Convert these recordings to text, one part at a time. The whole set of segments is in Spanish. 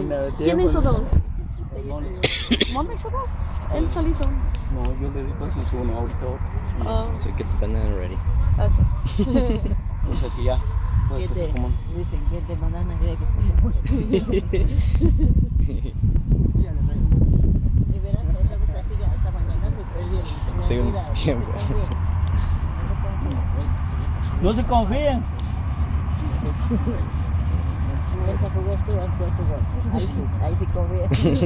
¿Quién hizo dos? ¿Mono hizo dos? Él solo hizo uno. No, yo le di pues hizo uno ahorita otro. So get the banana ready. Okay. O sea que ya. Pues que se coman. Dicen que de banana cree que y verás, otra vez así hasta mañana se perdió. Sí, un tiempo. No se confíen. Esa jugó tú, ahí sí confía.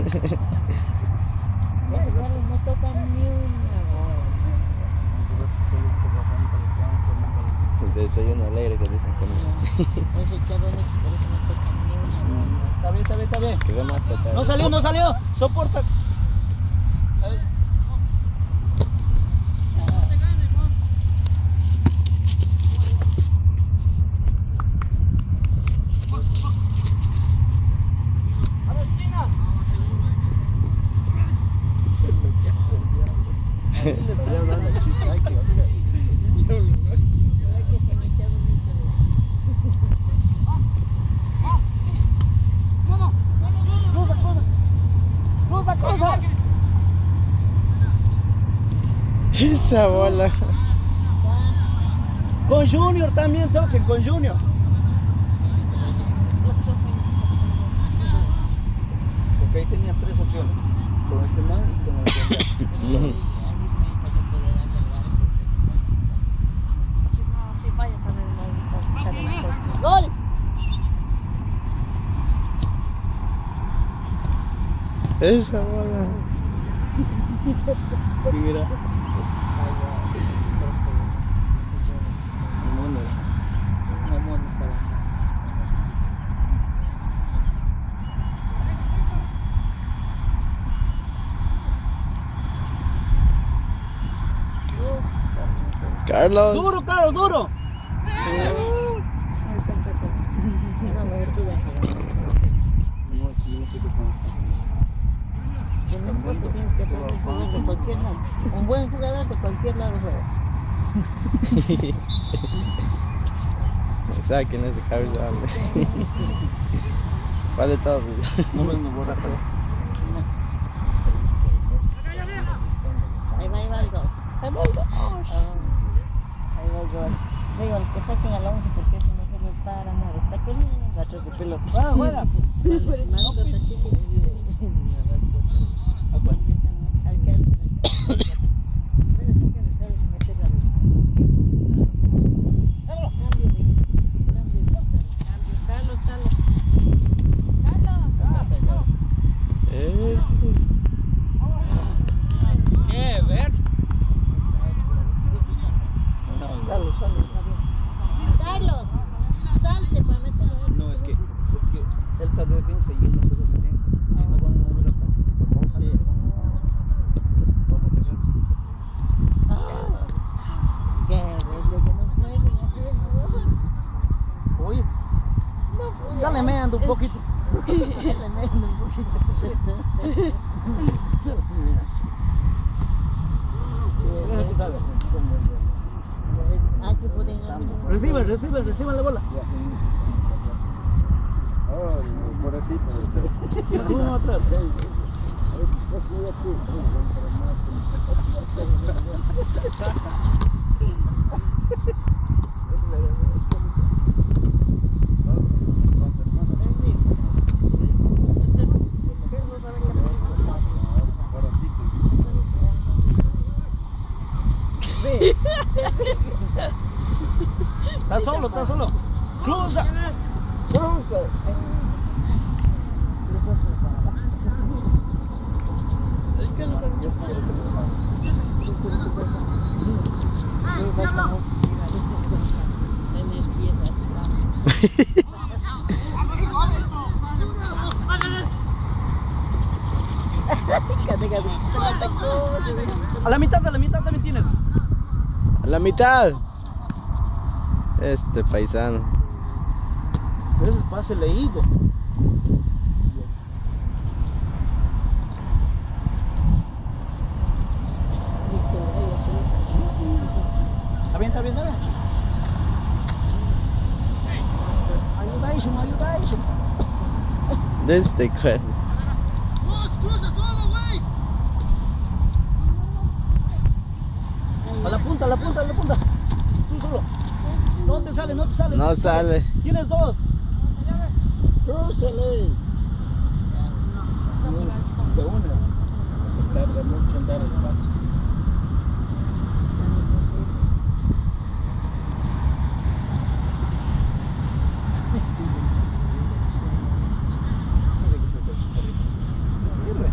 Esos carros no tocan ni una bola. El desayuno alegre que dicen conmigo. Esos chavales por eso no tocan ni una bola. Está bien. Que vamos a tocar. No salió. Soporta. A ver. Esa bola. Con Junior también toquen, con Junior. Porque ahí tenían tres opciones. Con este man y con el de allá. Si falla también no. ¡Gol! Esa bola. Mira. Carlos. Duro, Carlos, duro. Un buen jugador de cualquier lado juega. ¿Sabes quién es de Carlos? Vale todo. No me borra todo. Ahí va el gol. Ahí va el gol. Digo, el que saquen al 11 porque eso no se le para nada. Está que no gato de pelo. ¡Fuera! Carlos, salte para meterlo. No, es que él está de defensa y él no juega defensa. Y no van a mover hasta. Sí. Vamos a ver. Que desde que no pueden hacer Oye, ya le meando un poquito. le meten un poquito. Aquí pueden Reciban la bola. Uno atrás. Está solo. Cruza. Es que no saben. Tienes piezas. A la mitad también tienes. A la mitad. Este paisano. Pero ese es pase leído. Está bien. Ayuda a eso. De este cual. A la punta, a la punta, a la punta. Tú solo. No te sale, no te sale. No sale. Tienes dos. Crúzale. De una. Se tarda mucho en dar el paso. Sirve.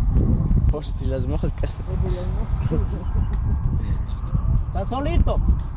Por si las moscas. Está solito.